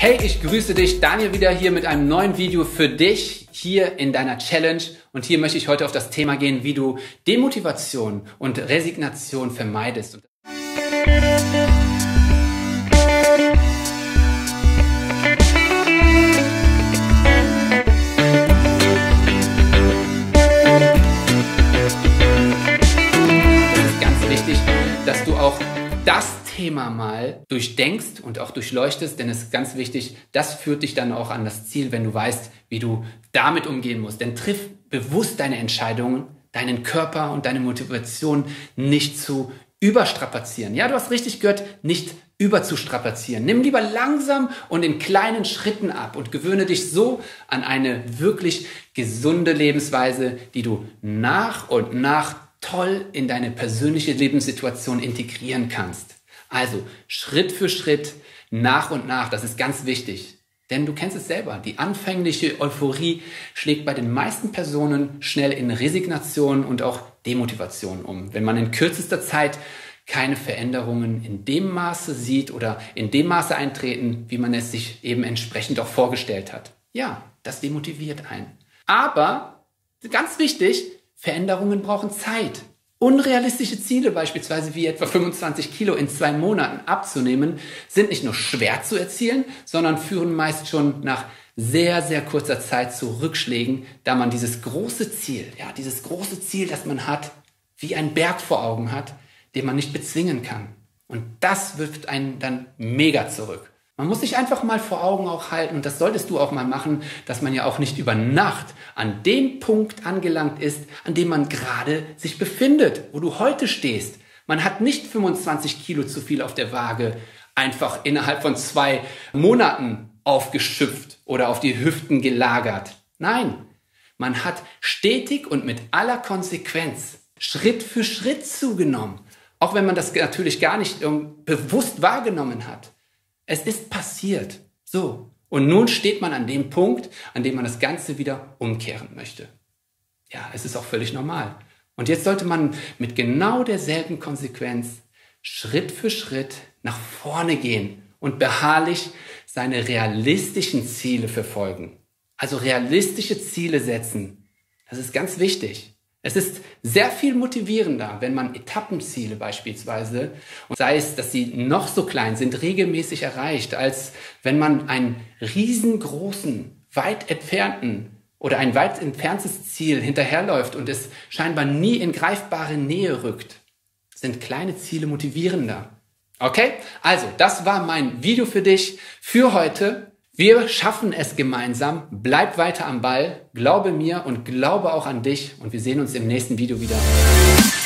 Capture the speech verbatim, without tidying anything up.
Hey, ich grüße dich, Daniel, wieder hier mit einem neuen Video für dich hier in deiner Challenge. Und hier möchte ich heute auf das Thema gehen, wie du Demotivation und Resignation vermeidest. Es ist ganz wichtig, dass du auch das Thema mal durchdenkst und auch durchleuchtest, denn es ist ganz wichtig, das führt dich dann auch an das Ziel, wenn du weißt, wie du damit umgehen musst. Denn triff bewusst deine Entscheidungen, deinen Körper und deine Motivation nicht zu überstrapazieren. Ja, du hast richtig gehört, nicht überzustrapazieren. Nimm lieber langsam und in kleinen Schritten ab und gewöhne dich so an eine wirklich gesunde Lebensweise, die du nach und nach toll in deine persönliche Lebenssituation integrieren kannst. Also Schritt für Schritt, nach und nach, das ist ganz wichtig. Denn du kennst es selber, die anfängliche Euphorie schlägt bei den meisten Personen schnell in Resignation und auch Demotivation um. Wenn man in kürzester Zeit keine Veränderungen in dem Maße sieht oder in dem Maße eintreten, wie man es sich eben entsprechend auch vorgestellt hat. Ja, das demotiviert einen. Aber, ganz wichtig, Veränderungen brauchen Zeit. Unrealistische Ziele, beispielsweise wie etwa fünfundzwanzig Kilo in zwei Monaten abzunehmen, sind nicht nur schwer zu erzielen, sondern führen meist schon nach sehr, sehr kurzer Zeit zu Rückschlägen, da man dieses große Ziel, ja, dieses große Ziel, das man hat, wie ein Berg vor Augen hat, den man nicht bezwingen kann. Und das wirft einen dann mega zurück. Man muss sich einfach mal vor Augen auch halten, und das solltest du auch mal machen, dass man ja auch nicht über Nacht an dem Punkt angelangt ist, an dem man gerade sich befindet, wo du heute stehst. Man hat nicht fünfundzwanzig Kilo zu viel auf der Waage einfach innerhalb von zwei Monaten aufgeschöpft oder auf die Hüften gelagert. Nein, man hat stetig und mit aller Konsequenz Schritt für Schritt zugenommen, auch wenn man das natürlich gar nicht bewusst wahrgenommen hat. Es ist passiert. So. Und nun steht man an dem Punkt, an dem man das Ganze wieder umkehren möchte. Ja, es ist auch völlig normal. Und jetzt sollte man mit genau derselben Konsequenz Schritt für Schritt nach vorne gehen und beharrlich seine realistischen Ziele verfolgen. Also realistische Ziele setzen. Das ist ganz wichtig. Es ist sehr viel motivierender, wenn man Etappenziele beispielsweise, und sei es, dass sie noch so klein sind, regelmäßig erreicht, als wenn man einen riesengroßen, weit entfernten oder ein weit entferntes Ziel hinterherläuft und es scheinbar nie in greifbare Nähe rückt. Sind kleine Ziele motivierender. Okay? Also, das war mein Video für dich für heute. Wir schaffen es gemeinsam. Bleib weiter am Ball, glaube mir und glaube auch an dich. Und wir sehen uns im nächsten Video wieder.